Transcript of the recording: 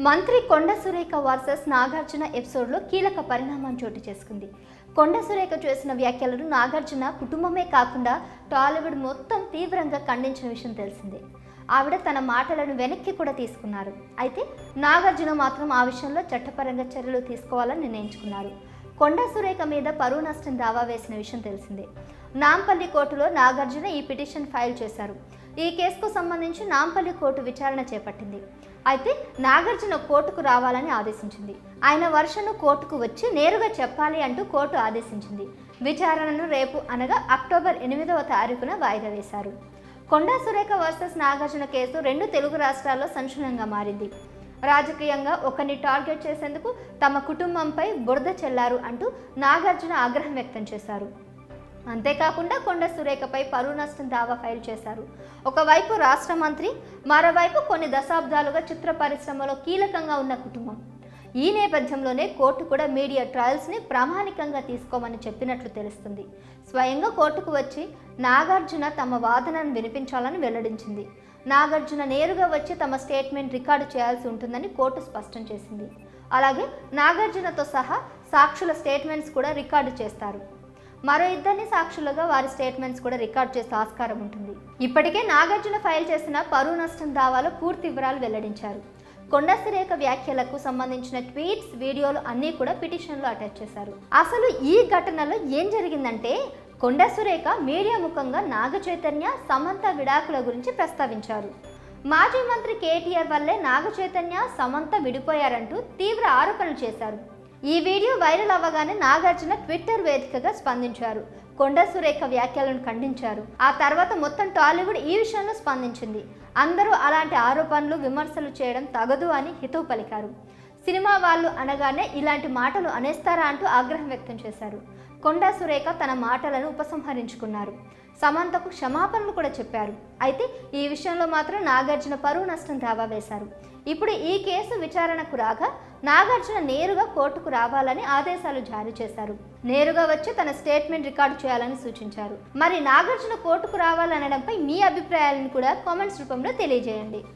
మంత్రి కొండ సురేఖ వర్సెస్ నాగార్జున ఎపిసోడ్లో కీలక పరిణామం చోటు చేసుకుంది. కొండ సురేఖ చేసిన వ్యాఖ్యలను నాగార్జున కుటుంబమే కాకుండా టాలీవుడ్ మొత్తం తీవ్రంగా ఖండించిన విషయం తెలిసిందే. ఆవిడ తన మాటలను వెనక్కి కూడా తీసుకున్నారు. అయితే నాగార్జున మాత్రం ఆ విషయంలో చట్టపరంగా చర్యలు తీసుకోవాలని నిర్ణయించుకున్నారు. కొండ సురేఖ మీద పరువు నష్టం దావా వేసిన విషయం తెలిసిందే. నాంపల్లి కోర్టులో నాగార్జున ఈ పిటిషన్ ఫైల్ చేశారు. ఈ కేసుకు సంబంధించి నాంపల్లి కోర్టు విచారణ చేపట్టింది. అయితే నాగార్జున కోర్టుకు రావాలని ఆదేశించింది. ఆయన వర్షను కోర్టుకు వచ్చి నేరుగా చెప్పాలి అంటూ కోర్టు ఆదేశించింది. విచారణను రేపు అనగా అక్టోబర్ 8వ తారీఖున వాయిదా వేశారు. కొండ సురేఖ వర్సెస్ నాగార్జున కేసు రెండు తెలుగు రాష్ట్రాల్లో సంచలనంగా మారింది. రాజకీయంగా ఒకరిని టార్గెట్ చేసేందుకు తమ కుటుంబంపై బురద చెల్లారు అంటూ నాగార్జున ఆగ్రహం వ్యక్తం చేశారు. అంతేకాకుండా కొండ సురేఖపై పరువు నష్టం దావా ఫైల్ చేశారు. ఒకవైపు రాష్ట్ర మంత్రి, మరోవైపు కొన్ని దశాబ్దాలుగా చిత్ర పరిశ్రమలో కీలకంగా ఉన్న కుటుంబం. ఈ నేపథ్యంలోనే కోర్టు కూడా మీడియా ట్రయల్స్ని ప్రామాణికంగా తీసుకోమని చెప్పినట్లు తెలుస్తుంది. స్వయంగా కోర్టుకు వచ్చి నాగార్జున తమ వాదనను వినిపించాలని వెల్లడించింది. నాగార్జున నేరుగా వచ్చి తమ స్టేట్మెంట్ రికార్డు చేయాల్సి ఉంటుందని కోర్టు స్పష్టం చేసింది. అలాగే నాగార్జునతో సహా సాక్షుల స్టేట్మెంట్స్ కూడా రికార్డు చేస్తారు. మరో ఇద్దరిని సాక్షులుగా వారి స్టేట్మెంట్స్ కూడా రికార్డ్ చేసే ఆస్కారం ఉంటుంది. ఇప్పటికే నాగార్జున ఫైల్ చేసిన పరువు నష్టం దావాలో పూర్తి వివరాలు వెల్లడించారు. కొండ సురేఖ వ్యాఖ్యలకు సంబంధించిన ట్వీట్స్, వీడియోలు అన్నీ కూడా పిటిషన్లో అటాచ్ చేశారు. అసలు ఈ ఘటనలో ఏం జరిగిందంటే, కొండ సురేఖ మీడియా ముఖంగా నాగ చైతన్య, సమంత విడాకుల గురించి ప్రస్తావించారు. మాజీ మంత్రి కేటీఆర్ వల్లే నాగ చైతన్య, సమంత విడిపోయారంటూ తీవ్ర ఆరోపణలు చేశారు. ఈ వీడియో వైరల్ అవ్వగానే నాగార్జున ట్విట్టర్ వేదికగా స్పందించారు. కొండ సురేఖ వ్యాఖ్యలను ఖండించారు. ఆ తర్వాత మొత్తం టాలీవుడ్ ఈ విషయంలో స్పందించింది. అందరూ అలాంటి ఆరోపణలు, విమర్శలు చేయడం తగదు అని హితవు పలికారు. సినిమా వాళ్ళు అనగానే ఇలాంటి మాటలు అనేస్తారా అంటూ ఆగ్రహం వ్యక్తం చేశారు. కొండ సురేఖ తన మాటలను ఉపసంహరించుకున్నారు. సమంతకు క్షమాపణలు కూడా చెప్పారు. అయితే ఈ విషయంలో మాత్రం నాగార్జున పరువు నష్టం దావా వేశారు. ఇప్పుడు ఈ కేసు విచారణకు రాగా నాగార్జున నేరుగా కోర్టుకు రావాలని ఆదేశాలు జారీ చేశారు. నేరుగా వచ్చి తన స్టేట్మెంట్ రికార్డు చేయాలని సూచించారు. మరి నాగార్జున కోర్టుకు రావాలనడంపై మీ అభిప్రాయాలను కూడా కామెంట్స్ రూపంలో తెలియజేయండి.